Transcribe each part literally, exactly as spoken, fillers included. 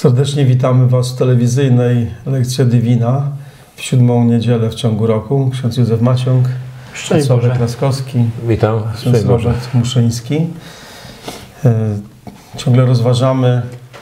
Serdecznie witamy Was w telewizyjnej Lekcji Divina w siódmą niedzielę w ciągu roku. Ksiądz Józef Maciąg, Sławek Klaskowski, witam, ksiądz Robert Muszyński. Ciągle rozważamy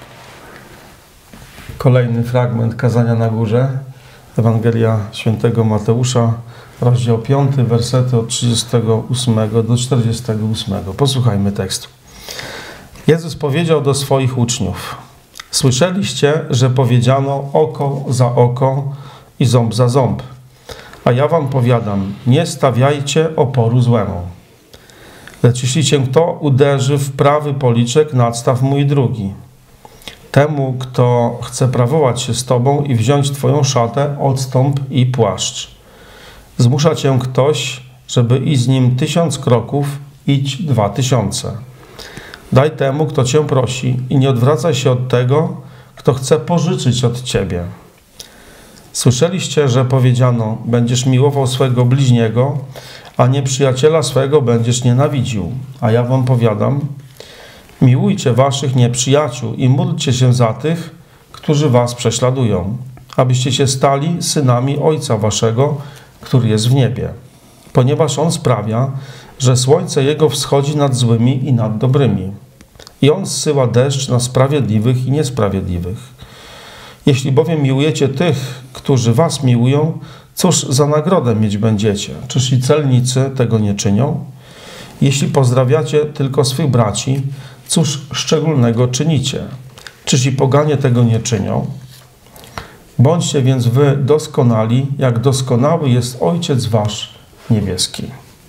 kolejny fragment Kazania na Górze, Ewangelia Świętego Mateusza, rozdział piąty, wersety od trzydziestego ósmego do czterdziestego ósmego. Posłuchajmy tekstu. Jezus powiedział do swoich uczniów: słyszeliście, że powiedziano oko za oko i ząb za ząb. A ja wam powiadam, nie stawiajcie oporu złemu. Lecz jeśli cię kto uderzy w prawy policzek, nadstaw mu i drugi. Temu, kto chce prawować się z tobą i wziąć twoją szatę, odstąp i płaszcz. Zmusza cię ktoś, żeby iść z nim tysiąc kroków, idź dwa tysiące. Daj temu, kto cię prosi, i nie odwracaj się od tego, kto chce pożyczyć od ciebie. Słyszeliście, że powiedziano, będziesz miłował swego bliźniego, a nieprzyjaciela swego będziesz nienawidził. A ja wam powiadam, miłujcie waszych nieprzyjaciół i módlcie się za tych, którzy was prześladują, abyście się stali synami Ojca waszego, który jest w niebie. Ponieważ On sprawia, że słońce Jego wschodzi nad złymi i nad dobrymi. I On zsyła deszcz na sprawiedliwych i niesprawiedliwych. Jeśli bowiem miłujecie tych, którzy was miłują, cóż za nagrodę mieć będziecie? Czyż i celnicy tego nie czynią? Jeśli pozdrawiacie tylko swych braci, cóż szczególnego czynicie? Czyż i poganie tego nie czynią? Bądźcie więc wy doskonali, jak doskonały jest Ojciec wasz niebieski.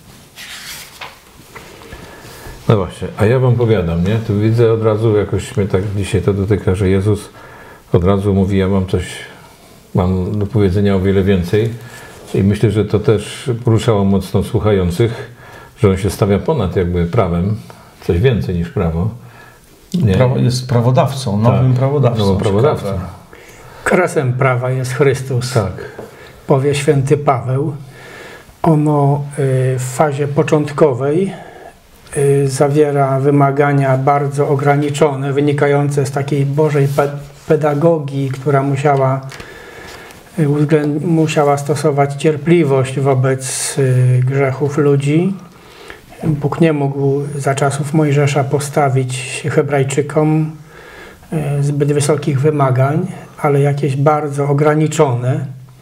No właśnie, a ja wam powiadam, nie? Tu widzę od razu, jakoś mnie tak dzisiaj to dotyka, że Jezus od razu mówi, ja mam coś, mam do powiedzenia o wiele więcej. I myślę, że to też poruszało mocno słuchających, że On się stawia ponad jakby prawem, coś więcej niż prawo. Nie? Prawo jest prawodawcą, nowym tak, prawodawcą. nowym prawodawcą. Kresem prawa jest Chrystus, tak. powie święty Paweł. Ono w fazie początkowej zawiera wymagania bardzo ograniczone, wynikające z takiej Bożej pedagogii, która musiała, musiała stosować cierpliwość wobec grzechów ludzi. Bóg nie mógł za czasów Mojżesza postawić Hebrajczykom zbyt wysokich wymagań, ale jakieś bardzo ograniczone,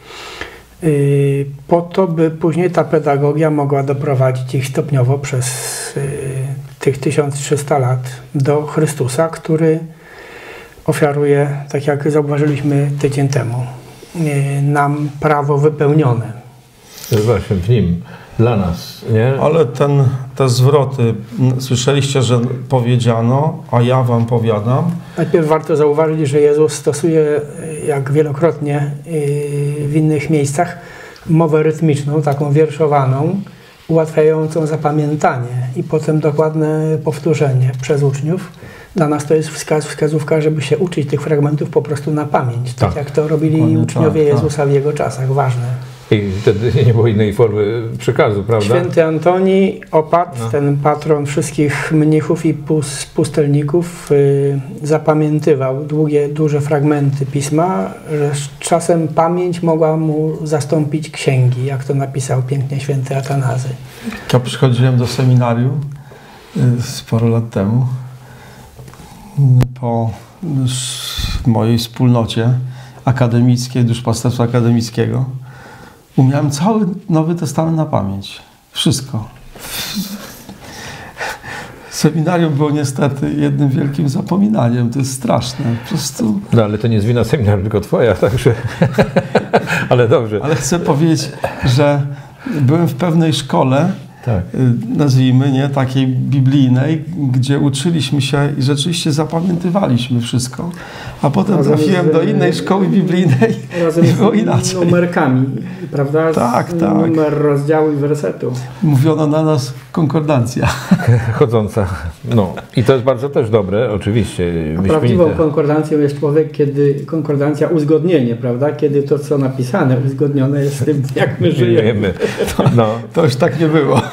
po to, by później ta pedagogia mogła doprowadzić ich stopniowo przez tych tysiąc trzysta lat do Chrystusa, który ofiaruje, tak jak zauważyliśmy tydzień temu, nam prawo wypełnione. To jest właśnie w Nim, dla nas, nie? Ale ten, te zwroty, słyszeliście, że powiedziano, a ja wam powiadam. Najpierw warto zauważyć, że Jezus stosuje, jak wielokrotnie w innych miejscach, mowę rytmiczną, taką wierszowaną, ułatwiającą zapamiętanie i potem dokładne powtórzenie przez uczniów. Dla nas to jest wskaz, wskazówka, żeby się uczyć tych fragmentów po prostu na pamięć, tak, tak jak to robili Dokładnie uczniowie tak, Jezusa tak. w Jego czasach. Ważne. I wtedy nie było innej formy przekazu, prawda? Święty Antoni Opat, no. ten patron wszystkich mnichów i pustelników, yy, zapamiętywał długie, duże fragmenty pisma, że z czasem pamięć mogła mu zastąpić księgi, jak to napisał pięknie święty Atanazy. Ja przychodziłem do seminarium yy, sporo lat temu, po mojej wspólnocie akademickiej, duszpasterstwa akademickiego. Umiałem cały Nowy Testament na pamięć. Wszystko. Seminarium było niestety jednym wielkim zapominaniem. To jest straszne. Po prostu... No ale to nie jest wina seminarium, tylko twoja, także... ale dobrze. Ale chcę powiedzieć, że byłem w pewnej szkole, tak. nazwijmy, nie, takiej biblijnej, gdzie uczyliśmy się i rzeczywiście zapamiętywaliśmy wszystko, a potem razem trafiłem z, do innej szkoły biblijnej i było inaczej. Numerkami, prawda? Tak, tak. Numer rozdziału i wersetu. Mówiono na nas konkordancja. Chodząca. No i to jest bardzo też dobre, oczywiście. Prawdziwą konkordancją jest człowiek, kiedy konkordancja uzgodnienie, prawda? Kiedy to, co napisane, uzgodnione jest z tym, jak my żyjemy. To, no. to już tak nie było.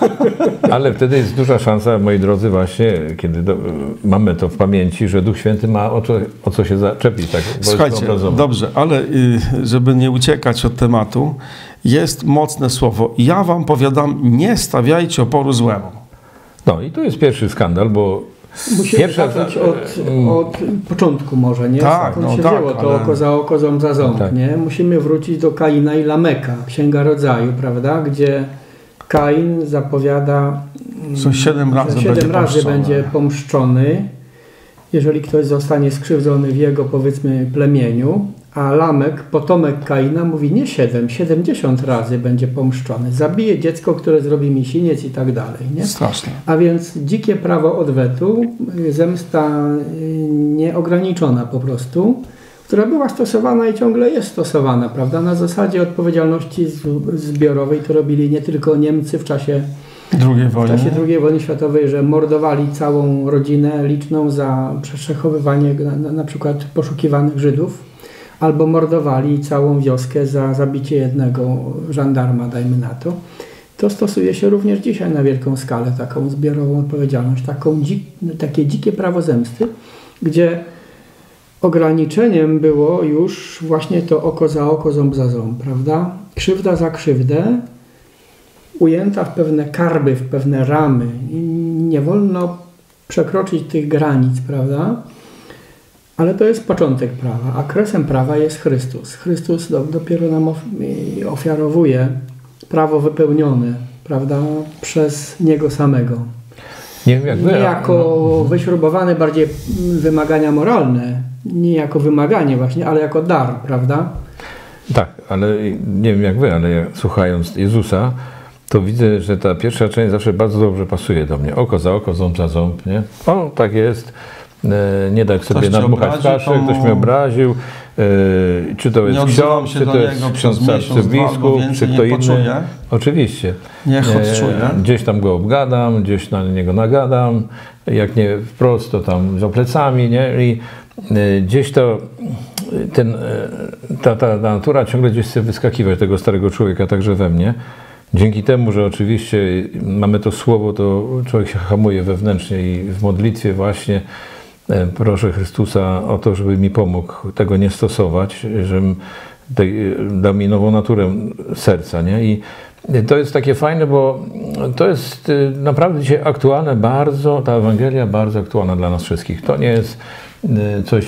Ale wtedy jest duża szansa, moi drodzy, właśnie, kiedy do, mamy to w pamięci, że Duch Święty ma o co, o co się zaczepić. Tak, Słuchajcie, dobrze, ale y, żeby nie uciekać od tematu, jest mocne słowo. Ja wam powiadam, nie stawiajcie oporu złemu. No i to jest pierwszy skandal, bo musimy pierwsza zacząć od, od początku może, nie? Tak, Skąd no się tak, wzięło to ale- oko za oko, ząb za ząb, Tak. nie? Musimy wrócić do Kaina i Lameka, Księga Rodzaju, prawda? Gdzie Kain zapowiada, mm, Co siedem razy że siedem będzie razy pomszczony. będzie pomszczony, jeżeli ktoś zostanie skrzywdzony w jego, powiedzmy, plemieniu, a Lamek, potomek Kaina, mówi nie siedem, siedemdziesiąt razy będzie pomszczony. Zabije dziecko, które zrobi mi siniec i tak dalej, nie? Straszne. A więc dzikie prawo odwetu, y, zemsta y, nieograniczona po prostu, która była stosowana i ciągle jest stosowana, prawda? Na zasadzie odpowiedzialności z- zbiorowej to robili nie tylko Niemcy w czasie, Drugiej w wojny. czasie drugiej wojny światowej, że mordowali całą rodzinę liczną za przechowywanie na, na, na przykład poszukiwanych Żydów, albo mordowali całą wioskę za zabicie jednego żandarma, dajmy na to. To stosuje się również dzisiaj na wielką skalę, taką zbiorową odpowiedzialność, taką dzik, takie dzikie prawo zemsty, gdzie ograniczeniem było już właśnie to oko za oko, ząb za ząb, prawda? Krzywda za krzywdę, ujęta w pewne karby, w pewne ramy. I nie wolno przekroczyć tych granic, prawda? Ale to jest początek prawa, a kresem prawa jest Chrystus. Chrystus do, dopiero nam of, ofiarowuje prawo wypełnione, prawda, przez Niego samego. nie wiem jak wy, Nie a- jako wyśrubowane bardziej wymagania moralne, nie jako wymaganie właśnie, ale jako dar, prawda? Tak, ale nie wiem jak wy, ale ja, słuchając Jezusa, to widzę, że ta pierwsza część zawsze bardzo dobrze pasuje do mnie. Oko za oko, ząb za ząb, nie? O, tak jest. E, nie dać sobie Ktoś cię nadmuchać obrazi, kaszy, to mu- ktoś mnie obraził. E, czy to Nie jest odzywam ksiądz, się czy do to niego jest przez ksiądz miesiąc, dwa, albo arcybiskup, czy więcej, kto nie inny. poczuję. Oczywiście. Niech E, odczuje. Gdzieś tam go obgadam, gdzieś na niego nagadam. Jak nie wprost, to tam za plecami, nie? I e, gdzieś to ten, e, ta, ta natura ciągle gdzieś chce wyskakiwać tego starego człowieka, także we mnie. Dzięki temu, że oczywiście mamy to słowo, to człowiek się hamuje wewnętrznie i w modlitwie właśnie e, proszę Chrystusa o to, żeby mi pomógł tego nie stosować, żebym tej, dał mi nową naturę serca, nie? I to jest takie fajne, bo to jest y, naprawdę dzisiaj aktualne bardzo, ta Ewangelia bardzo aktualna dla nas wszystkich. To nie jest y, coś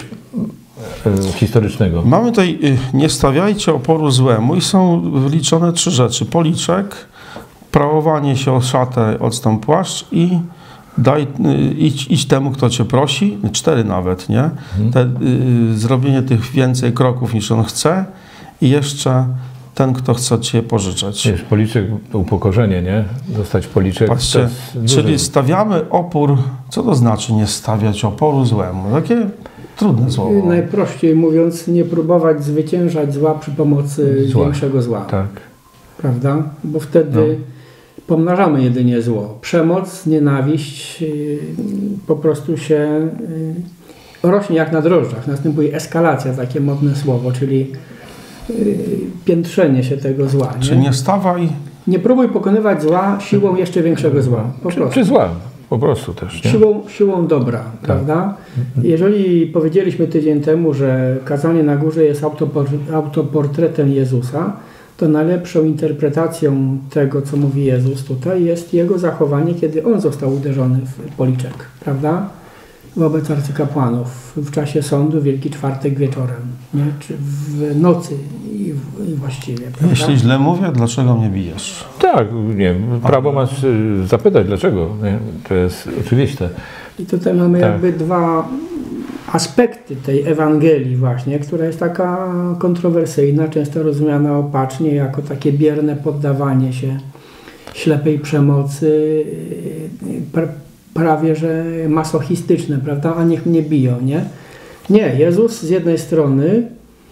y, historycznego. Mamy tutaj, y, nie stawiajcie oporu złemu i są wliczone trzy rzeczy. Policzek, prawowanie się o szatę, odstąp płaszcz i daj, y, idź, idź temu, kto cię prosi. Cztery nawet, nie? Te, y, zrobienie tych więcej kroków niż on chce i jeszcze ten, kto chce cię pożyczać. Wiesz, policzek to upokorzenie, nie? Dostać policzek. Patrzcie, to jest czyli duży- stawiamy opór, co to znaczy nie stawiać oporu złemu? Takie trudne słowo. Najprościej mówiąc, nie próbować zwyciężać zła przy pomocy Zła. większego zła, Tak. prawda? Bo wtedy pomnażamy jedynie zło. Przemoc, nienawiść yy, po prostu się yy, rośnie jak na drożdżach. Następuje eskalacja, takie modne słowo, czyli yy, piętrzenie się tego zła. Czyli Nie? nie stawaj, nie próbuj pokonywać zła siłą jeszcze większego zła. Po Czy, prostu. czy zła, po prostu też, nie? Siłą, siłą dobra, prawda? Jeżeli powiedzieliśmy tydzień temu, że kazanie na górze jest autopor- autoportretem Jezusa, to najlepszą interpretacją tego, co mówi Jezus tutaj, jest jego zachowanie, kiedy on został uderzony w policzek, prawda? Wobec arcykapłanów w czasie sądu, Wielki Czwartek wieczorem, nie? Czy w nocy i, w, i właściwie, prawda? jeśli źle mówię, dlaczego mnie bijesz? Tak, nie, prawo masz y, zapytać dlaczego, nie? To jest oczywiste. I tutaj mamy Tak. jakby dwa aspekty tej Ewangelii właśnie, która jest taka kontrowersyjna, często rozumiana opacznie jako takie bierne poddawanie się ślepej przemocy, pra, prawie że masochistyczne, prawda? A niech mnie biją, nie? Nie, Jezus z jednej strony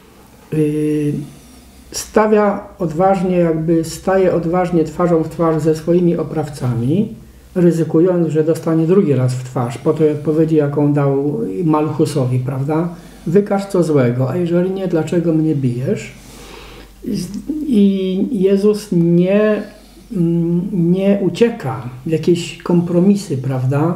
yy, stawia odważnie, jakby staje odważnie twarzą w twarz ze swoimi oprawcami, ryzykując, że dostanie drugi raz w twarz po tej odpowiedzi, jaką dał Malchusowi, prawda? Wykaż co złego, a jeżeli nie, dlaczego mnie bijesz? I Jezus nie nie ucieka w jakieś kompromisy, prawda?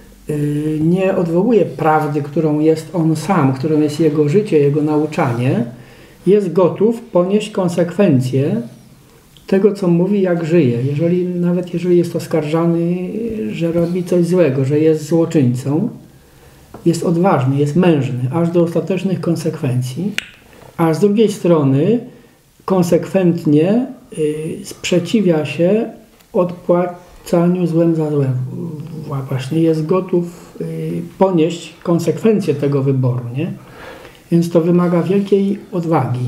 Nie odwołuje prawdy, którą jest on sam, którą jest jego życie, jego nauczanie. Jest gotów ponieść konsekwencje tego, co mówi, jak żyje. Jeżeli, nawet jeżeli jest oskarżany, że robi coś złego, że jest złoczyńcą, jest odważny, jest mężny, aż do ostatecznych konsekwencji, a z drugiej strony konsekwentnie y, sprzeciwia się odpłacaniu złem za złem. Właśnie jest gotów y, ponieść konsekwencje tego wyboru, nie? Więc to wymaga wielkiej odwagi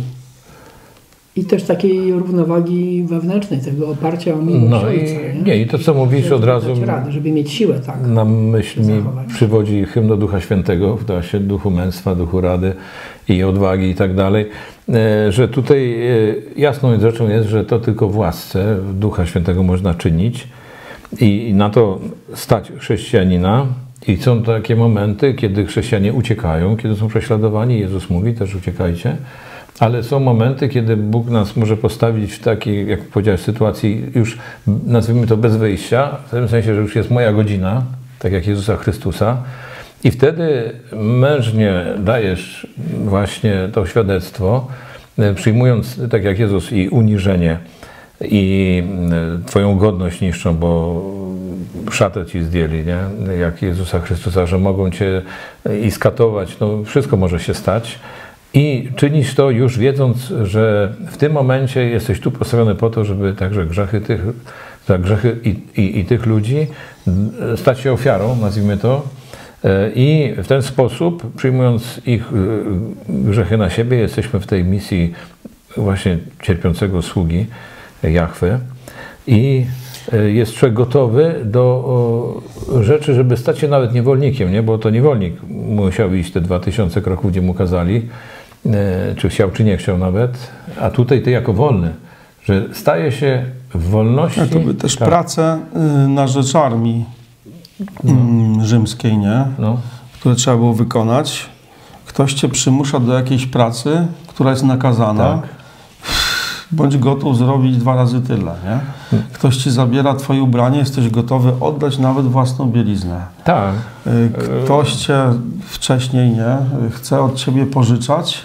i też takiej równowagi wewnętrznej, tego oparcia o miłość No Ojca, i, nie? nie, i to, co mówisz, żeby od razu dać radę, żeby mieć siłę, tak. na myśl mi zachować. przywodzi hymn do Ducha Świętego, w właśnie duchu męstwa, duchu rady i odwagi i tak dalej, e, że tutaj e, jasną rzeczą jest, że to tylko w łasce Ducha Świętego można czynić i, i na to stać chrześcijanina. I są takie momenty, kiedy chrześcijanie uciekają, kiedy są prześladowani. Jezus mówi też uciekajcie. Ale są momenty, kiedy Bóg nas może postawić w takiej, jak powiedziałeś, sytuacji już, nazwijmy to, bez wyjścia, w tym sensie, że już jest moja godzina, tak jak Jezusa Chrystusa. I wtedy mężnie dajesz właśnie to świadectwo, przyjmując, tak jak Jezus, i uniżenie, i Twoją godność niszczą, bo szatę Ci zdjęli, nie? Jak Jezusa Chrystusa, że mogą Cię i skatować, no wszystko może się stać. I czynisz to już wiedząc, że w tym momencie jesteś tu postawiony po to, żeby także grzechy tych, tak, grzechy i, i, i tych ludzi stać się ofiarą, nazwijmy to. I w ten sposób, przyjmując ich grzechy na siebie, jesteśmy w tej misji właśnie cierpiącego sługi Jahwe. I jest człowiek gotowy do rzeczy, żeby stać się nawet niewolnikiem, nie? Bo to niewolnik musiał iść te dwa tysiące kroków, gdzie mu kazali, czy chciał, czy nie chciał nawet, a tutaj ty jako wolny, że staje się w wolności. Ja to by też tak. pracę na rzecz armii no. rzymskiej, nie? No. Które trzeba było wykonać. Ktoś cię przymusza do jakiejś pracy, która jest nakazana. Tak. Bądź gotów zrobić dwa razy tyle, nie? Ktoś ci zabiera twoje ubranie, jesteś gotowy oddać nawet własną bieliznę. Tak. Ktoś cię wcześniej, nie? Chce od ciebie pożyczać.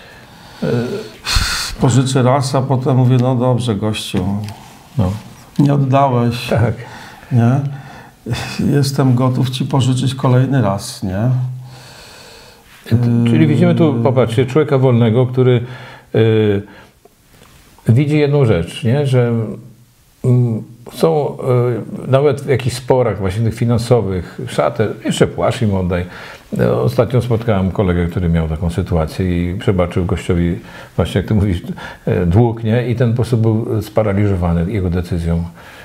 Pożyczy raz, a potem mówi, no dobrze, gościu, No. nie oddałeś, Tak. nie? Jestem gotów ci pożyczyć kolejny raz, nie? Czyli widzimy tu, popatrzcie, człowieka wolnego, który yy, widzi jedną rzecz, nie? Że mm, są yy, nawet w jakichś sporach właśnie tych finansowych, szatę, jeszcze płaszcz im oddaj. Ostatnio spotkałem kolegę, który miał taką sytuację i przebaczył gościowi, właśnie jak ty mówisz, dług, nie? I ten po prostu był sparaliżowany jego decyzją.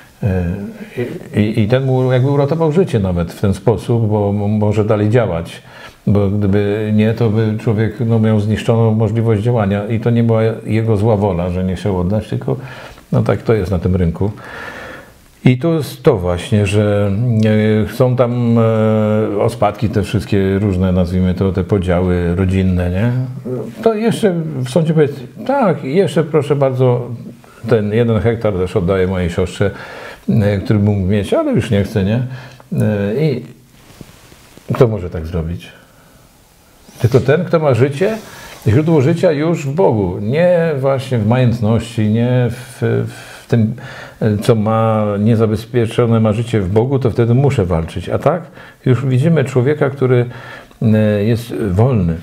I, i, I ten mu jakby uratował życie nawet w ten sposób, bo może dalej działać. Bo gdyby nie, to by człowiek no, miał zniszczoną możliwość działania i to nie była jego zła wola, że nie chciał oddać, tylko no tak to jest na tym rynku. I to jest to właśnie, że są tam e, ospadki, te wszystkie różne, nazwijmy to, te podziały rodzinne, nie? To jeszcze w sądzie powiedz, tak, jeszcze proszę bardzo, ten jeden hektar też oddaję mojej siostrze, e, który mógł mieć, ale już nie chce, nie? E, I kto może tak zrobić? Tylko ten, kto ma życie, źródło życia już w Bogu, nie właśnie w majętności, nie w, w tym, co ma niezabezpieczone, ma życie w Bogu, to wtedy muszę walczyć. A tak już widzimy człowieka, który jest wolny.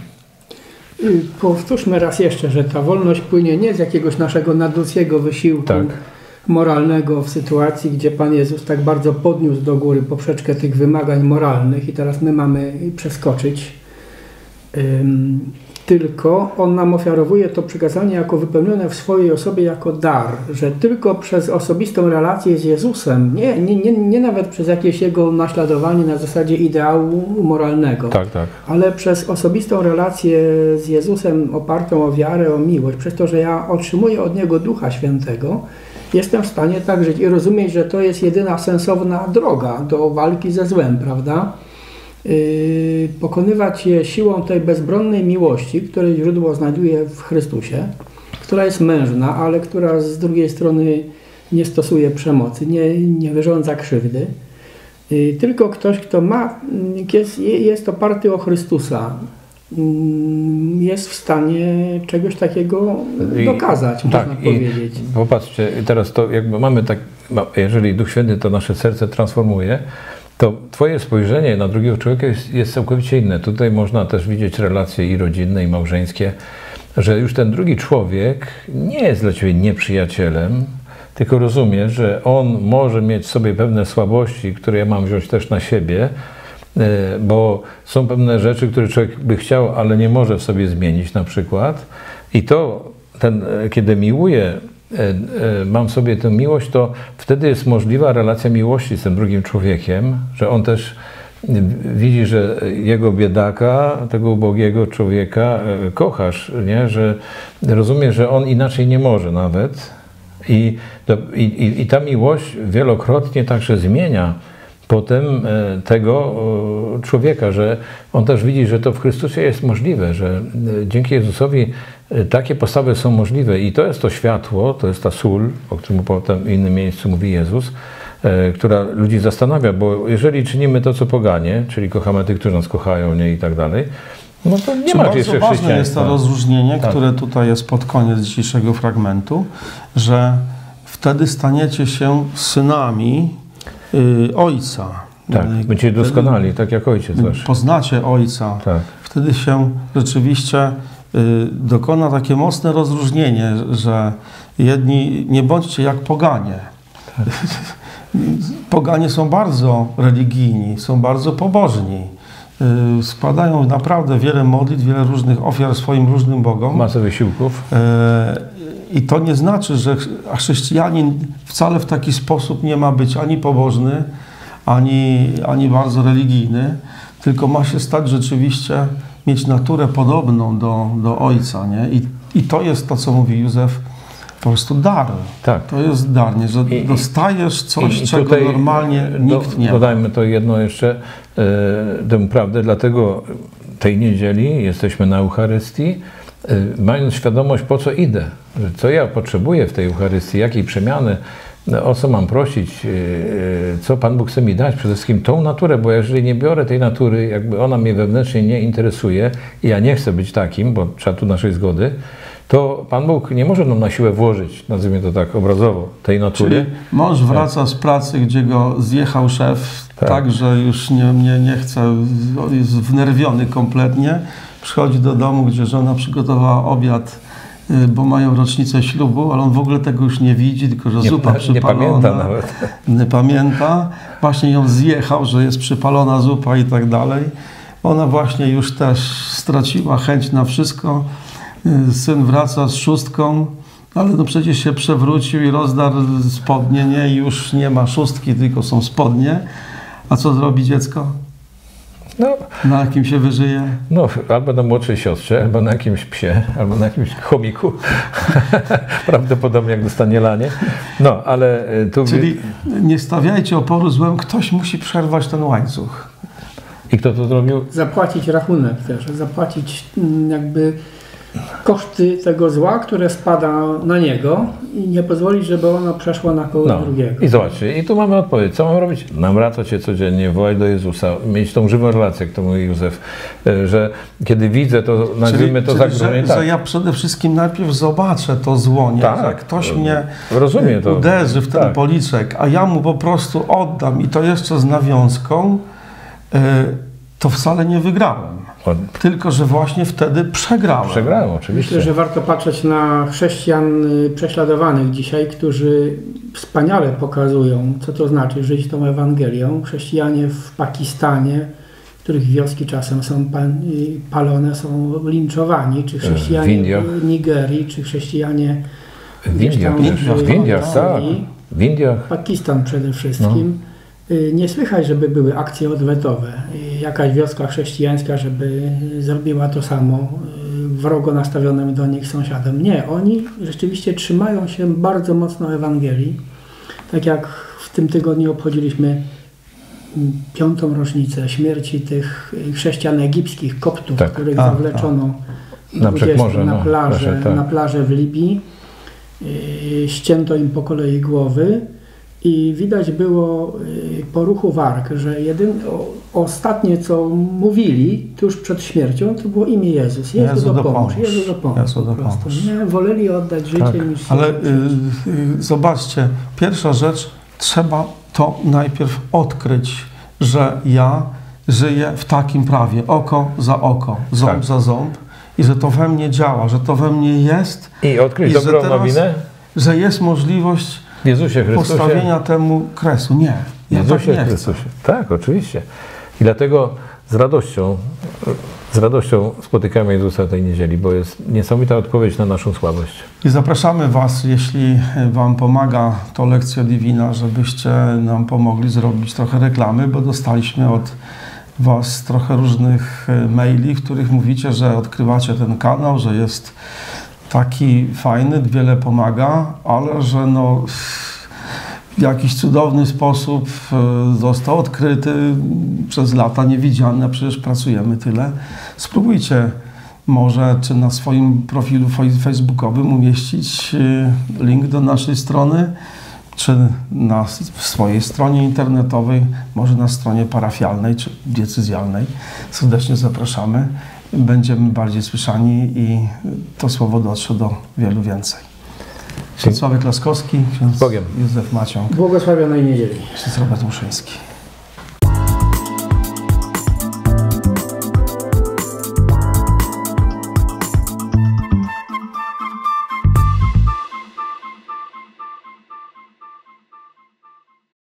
Powtórzmy raz jeszcze, że ta wolność płynie nie z jakiegoś naszego nadludzkiego wysiłku Tak. moralnego w sytuacji, gdzie Pan Jezus tak bardzo podniósł do góry poprzeczkę tych wymagań moralnych i teraz my mamy przeskoczyć. Ym, tylko On nam ofiarowuje to przykazanie jako wypełnione w swojej osobie jako dar, że tylko przez osobistą relację z Jezusem, nie, nie, nie, nie nawet przez jakieś Jego naśladowanie na zasadzie ideału moralnego, Tak, tak. ale przez osobistą relację z Jezusem opartą o wiarę, o miłość, przez to, że ja otrzymuję od Niego Ducha Świętego, jestem w stanie tak żyć i rozumieć, że to jest jedyna sensowna droga do walki ze złem, prawda? Yy, pokonywać je siłą tej bezbronnej miłości, której źródło znajduje w Chrystusie, która jest mężna, ale która z drugiej strony nie stosuje przemocy, nie, nie wyrządza krzywdy, tylko ktoś, kto ma, jest, jest oparty o Chrystusa, jest w stanie czegoś takiego dokazać, I, można tak, powiedzieć. I popatrzcie, teraz to jakby mamy tak, jeżeli Duch Święty to nasze serce transformuje, to twoje spojrzenie na drugiego człowieka jest, jest całkowicie inne. Tutaj można też widzieć relacje i rodzinne, i małżeńskie, że już ten drugi człowiek nie jest dla ciebie nieprzyjacielem, tylko rozumie, że on może mieć w sobie pewne słabości, które ja mam wziąć też na siebie, bo są pewne rzeczy, które człowiek by chciał, ale nie może w sobie zmienić na przykład. I to, ten, kiedy miłuję, mam w sobie tę miłość, to wtedy jest możliwa relacja miłości z tym drugim człowiekiem, że on też widzi, że jego biedaka, tego ubogiego człowieka kochasz, nie? Że rozumie, że on inaczej nie może nawet. I, i, I ta miłość wielokrotnie także zmienia potem tego człowieka, że on też widzi, że to w Chrystusie jest możliwe, że dzięki Jezusowi takie postawy są możliwe i to jest to światło, to jest ta sól, o którym potem w innym miejscu mówi Jezus, która ludzi zastanawia, bo jeżeli czynimy to, co poganie, czyli kochamy tych, którzy nas kochają, nie, i tak dalej, no to nie ma jeszcze chrześcijaństwa. Bardzo ważne jest to rozróżnienie, tak, które tutaj jest pod koniec dzisiejszego fragmentu, że wtedy staniecie się synami y, Ojca. Tak, będziecie doskonali, tak jak Ojciec wasz. Poznacie Ojca. Tak. Wtedy się rzeczywiście y, dokona takie mocne rozróżnienie, że jedni, nie bądźcie jak poganie. Tak. Poganie są bardzo religijni, są bardzo pobożni. Y, składają naprawdę wiele modlitw, wiele różnych ofiar swoim różnym bogom. Masę wysiłków. Y, I to nie znaczy, że chrześcijanin wcale w taki sposób nie ma być ani pobożny, ani, ani bardzo religijny, tylko ma się stać rzeczywiście, mieć naturę podobną do, do Ojca. Nie? I, I to jest to, co mówi Józef, po prostu dar. Tak. To jest dar, nie? Że I, dostajesz coś, i, czego tutaj normalnie nikt do, nie ma. Dodajmy to jedno jeszcze, e, tę prawdę, dlatego tej niedzieli jesteśmy na Eucharystii, e, mając świadomość, po co idę, że co ja potrzebuję w tej Eucharystii, jakiej przemiany, o co mam prosić, co Pan Bóg chce mi dać, przede wszystkim tą naturę, bo jeżeli nie biorę tej natury, jakby ona mnie wewnętrznie nie interesuje i ja nie chcę być takim, bo trzeba tu naszej zgody, to Pan Bóg nie może nam na siłę włożyć, nazwijmy to tak obrazowo, tej natury. Czyli mąż wraca z pracy, gdzie go zjechał szef, tak, tak że już nie, nie, nie chce, jest wnerwiony kompletnie, przychodzi do domu, gdzie żona przygotowała obiad, bo mają rocznicę ślubu, ale on w ogóle tego już nie widzi, tylko że nie, zupa nie przypalona. Nie pamięta nawet. Nie pamięta. Właśnie ją zjechał, że jest przypalona zupa i tak dalej. Ona właśnie już też straciła chęć na wszystko. Syn wraca z szóstką, ale no przecież się przewrócił i rozdarł spodnie, nie? I już nie ma szóstki, tylko są spodnie. A co zrobi dziecko? No, na jakim się wyżyje? No, albo na młodszej siostrze, albo na jakimś psie, albo na jakimś chomiku. Prawdopodobnie jak dostanie lanie. No, ale tu... Czyli nie stawiajcie oporu złemu, ktoś musi przerwać ten łańcuch. I kto to zrobił? Zapłacić rachunek też, zapłacić jakby koszty tego zła, które spada na niego i nie pozwolić, żeby ono przeszło na kogoś no. drugiego. I zobaczcie, i tu mamy odpowiedź. Co mam robić? Nawracać się codziennie, wołać do Jezusa, mieć tą żywą relację, jak to mówi Józef, że kiedy widzę to, nazwijmy to zagrożenie. Że, tak. że ja przede wszystkim najpierw zobaczę to zło, nie? Tak, że ktoś mnie rozumie to. uderzy w ten tak. policzek, a ja mu po prostu oddam i to jeszcze z nawiązką, to wcale nie wygrałem. Tylko, że właśnie wtedy przegrałem. Przegrałem, oczywiście. Myślę, że warto patrzeć na chrześcijan prześladowanych dzisiaj, którzy wspaniale pokazują, co to znaczy żyć tą Ewangelią. Chrześcijanie w Pakistanie, których wioski czasem są palone, są linczowani, czy chrześcijanie w, w Nigerii, czy chrześcijanie w Indiach, w Indiach, w Indiach, tak. W Indiach. Pakistan przede wszystkim. No. Nie słychać, żeby były akcje odwetowe. Jakaś wioska chrześcijańska, żeby zrobiła to samo wrogo nastawionym do nich sąsiadom. Nie, oni rzeczywiście trzymają się bardzo mocno Ewangelii. Tak jak w tym tygodniu obchodziliśmy piątą rocznicę śmierci tych chrześcijan egipskich, koptów, tak, których a, zawleczono a. Na, dwudziestym, morze, na, no, plażę, proszę, tak. na plażę w Libii. yy, ścięto im po kolei głowy i widać było yy, po ruchu warg, że jedyn, o, ostatnie co mówili tuż przed śmiercią to było imię Jezus. Jezu, Jezu dopomóż, dopomóż. Jezu dopomóż. Jezu po prostu, dopomóż. nie? Woleli oddać życie Tak, niż się Ale y, uczyć. y, zobaczcie, pierwsza rzecz, trzeba to najpierw odkryć, że ja żyję w takim prawie, oko za oko, ząb Tak. za ząb i że to we mnie działa, że to we mnie jest, I odkryć I że dobrą teraz nowinę że jest możliwość w Jezusie Chrystusie. postawienia temu kresu. Nie, ja tak Jezusie nie chcę. Chrystusie. Tak, oczywiście. I dlatego z radością, z radością spotykamy Jezusa tej niedzieli, bo jest niesamowita odpowiedź na naszą słabość. I zapraszamy Was, jeśli Wam pomaga to Lekcja Divina, żebyście nam pomogli zrobić trochę reklamy, bo dostaliśmy od Was trochę różnych maili, w których mówicie, że odkrywacie ten kanał, że jest taki fajny, wiele pomaga, ale że no w jakiś cudowny sposób został odkryty przez lata niewidziany, a przecież pracujemy tyle. Spróbujcie może czy na swoim profilu facebookowym umieścić link do naszej strony, czy na swojej stronie internetowej, może na stronie parafialnej czy diecezjalnej. Serdecznie zapraszamy. Będziemy bardziej słyszani i to słowo dotrze do wielu więcej. Ksiądz Sławek Laskowski, ksiądz Bogiem. Józef Maciąg, Błogosławionej niedzieli. ksiądz Robert Muszyński.